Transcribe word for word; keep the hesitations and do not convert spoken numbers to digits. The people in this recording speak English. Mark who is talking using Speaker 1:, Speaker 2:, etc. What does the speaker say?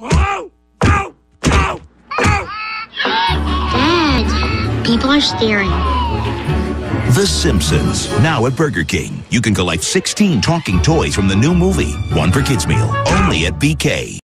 Speaker 1: Dad, people are staring.
Speaker 2: The Simpsons, now at Burger King. You can collect sixteen talking toys from the new movie. One per kids meal, only at B K.